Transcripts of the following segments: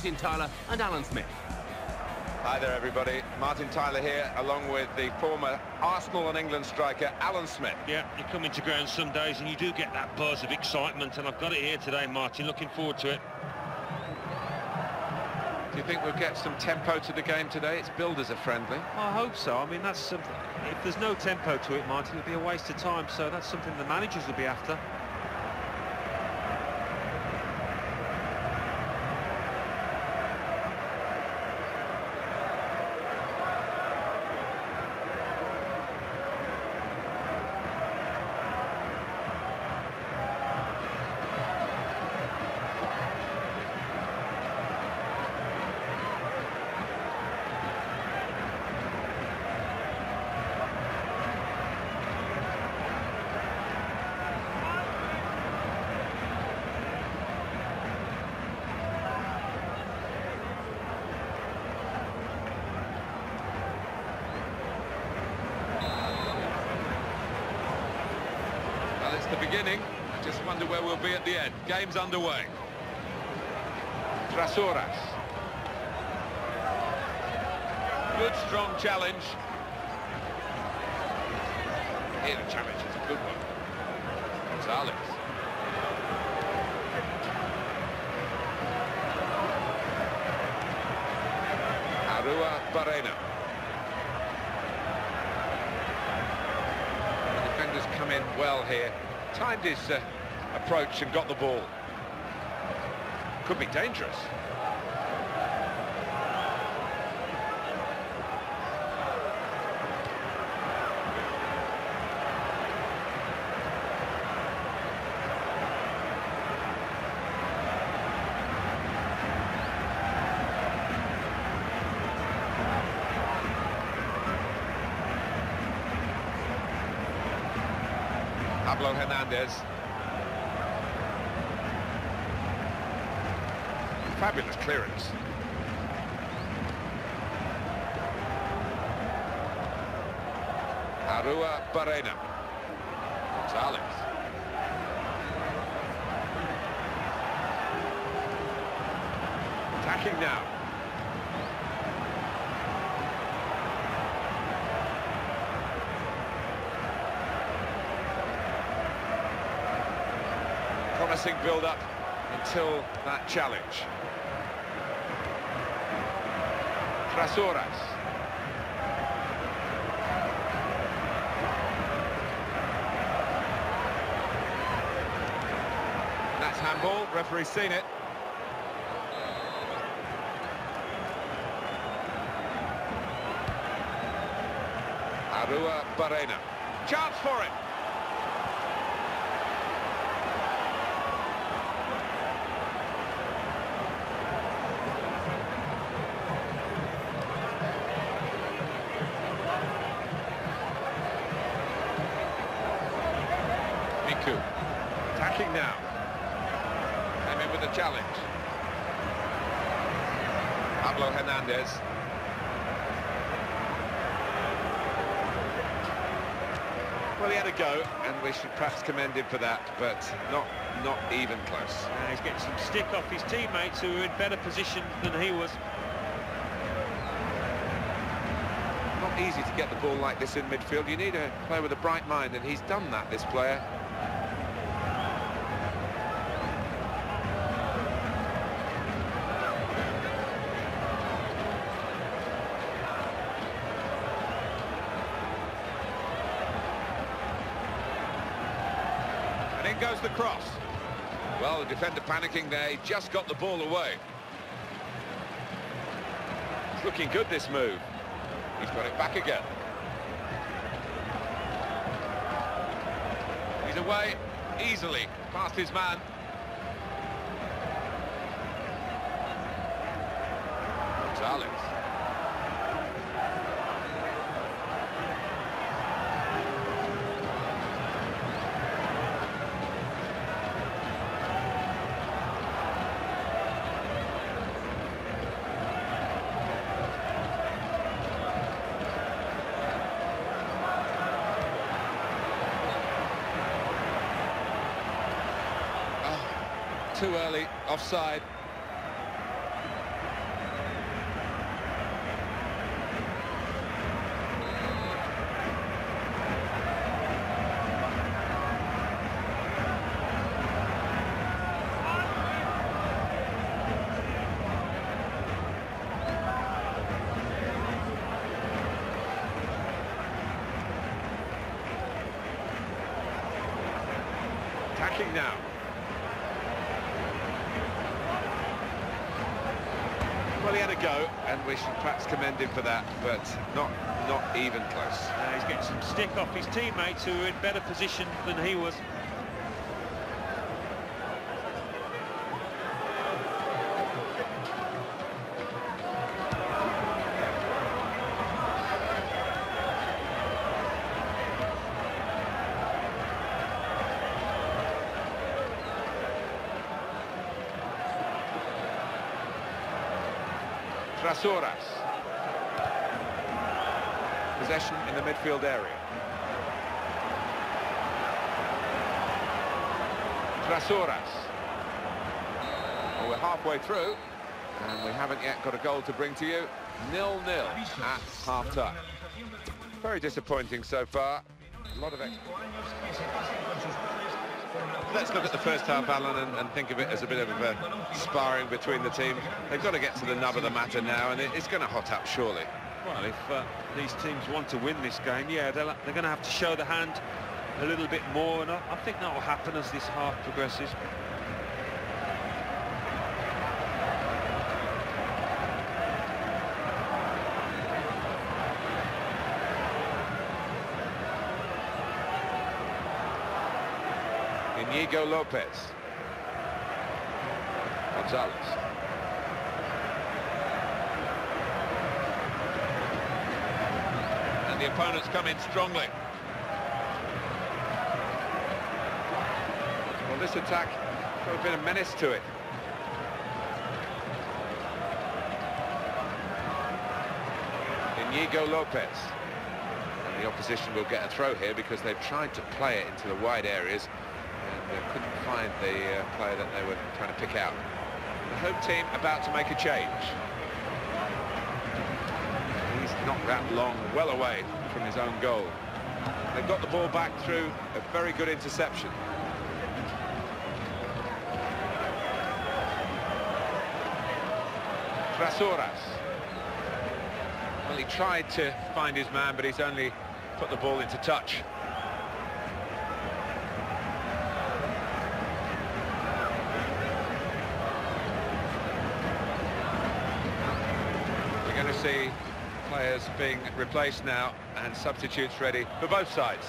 Martin Tyler and Alan Smith. Hi there, everybody. Martin Tyler here, along with the former Arsenal and England striker, Alan Smith. Yeah, you come into ground some days and you do get that buzz of excitement, and I've got it here today, Martin. Looking forward to it. Do you think we'll get some tempo to the game today? It's billed as a friendly. I hope so. I mean, that's something. If there's no tempo to it, Martin, it'll be a waste of time. So that's something the managers will be after. Well, it's the beginning. I just wonder where we'll be at the end. Game's underway. Trasuras. Good, strong challenge. Here, the challenge is a good one. Gonzalez. Arua Barrena. The defenders come in well here. Timed his approach and got the ball. Could be dangerous. Pablo Hernandez. Fabulous clearance. Arua Barrena. Gonzalez. Attacking now. Promising build-up until that challenge. Trasuras. And that's handball. Referee's seen it. Arua Barrena. Chance for it. Attacking now. Came in with a challenge. Pablo Hernandez. Well, he had a go, and we should perhaps commend him for that, but not even close. He's getting some stick off his teammates who are in better position than he was. Not easy to get the ball like this in midfield. You need a player with a bright mind, and he's done that, this player. And in goes the cross. Well, the defender panicking there, he just got the ball away. It's looking good, this move. He's got it back again. He's away easily, past his man. Gonzalez. Too early, offside. attacking now. Well, he had a go, and we should perhaps commend him for that, but not even close. He's getting some stick off his teammates who are in better position than he was. Trasouras. Possession in the midfield area. Trasouras. Well, we're halfway through, and we haven't yet got a goal to bring to you. 0-0 at half-time. Very disappointing so far. A lot of Let's look at the first half, Alan, and think of it as a bit of sparring between the teams. They've got to get to the nub of the matter now, and it's going to hot up, surely. Well, if these teams want to win this game, yeah, they're going to have to show the hand a little bit more, and I think that will happen as this half progresses. Inigo Lopez. Gonzalez. And the opponents come in strongly. Well, this attack got a bit of menace to it. Inigo Lopez. And the opposition will get a throw here because they've tried to play it into the wide areas. They couldn't find the player that they were trying to pick out. The home team about to make a change. He's not that long, well away from his own goal. They've got the ball back through a very good interception. Trasouras. Well, he tried to find his man, but he's only put the ball into touch. See players being replaced now and substitutes ready for both sides.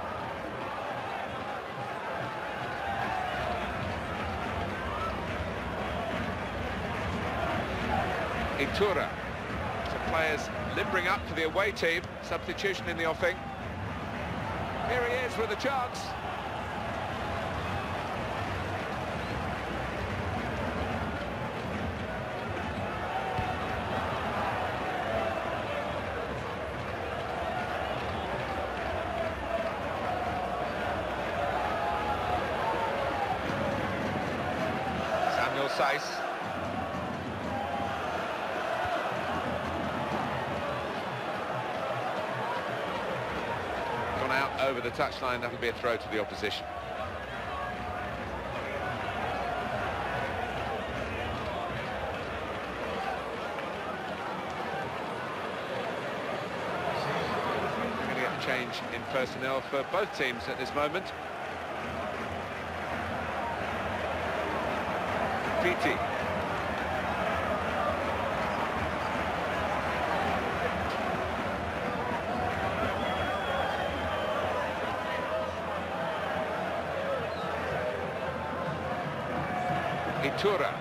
Iturra. So players limbering up for the away team. Substitution in the offing. Here he is with a chance. Saiss. Gone out over the touchline, that'll be a throw to the opposition. We're going to get a change in personnel for both teams at this moment. Pity. Iturra.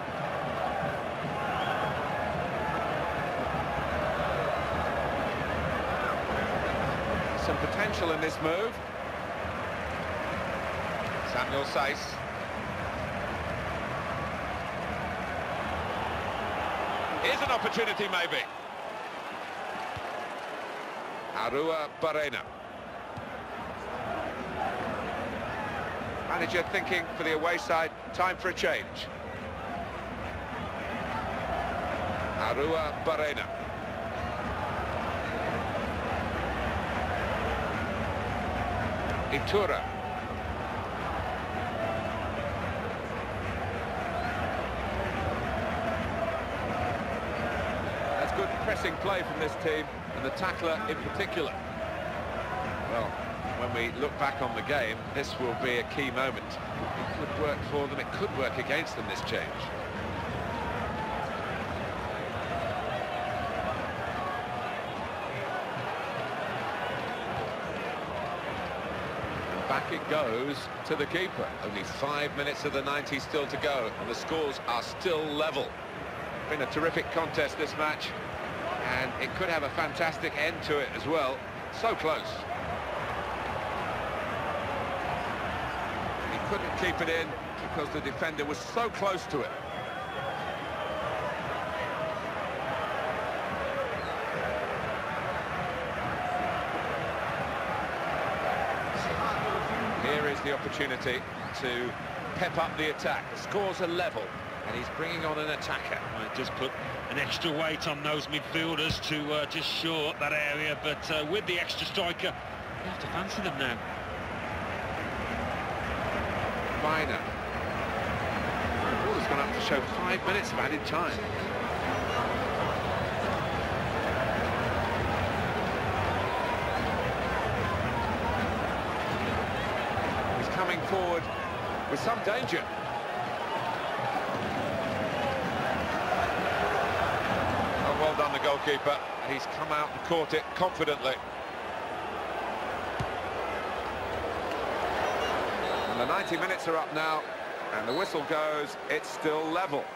Some potential in this move. Samuel Saiss. Here's an opportunity, maybe. Arua Barrena. Manager thinking for the away side, time for a change. Arua Barrena. Iturra. Good pressing play from this team, and the tackler in particular. Well, when we look back on the game, this will be a key moment. It could work for them, it could work against them, this change. Back it goes to the keeper. Only 5 minutes of the 90 still to go, and the scores are still level. Been a terrific contest, this match, and it could have a fantastic end to it as well. So close. He couldn't keep it in because the defender was so close to it. Here is the opportunity to pep up the attack. The scores are level, and he's bringing on an attacker. Well, just put an extra weight on those midfielders to just shore up that area, but with the extra striker, you have to fancy them now. Finer. The ball has gone up to show 5 minutes of added time. Coming forward with some danger. Oh, well done, the goalkeeper. He's come out and caught it confidently. And the 90 minutes are up now, and the whistle goes. It's still level.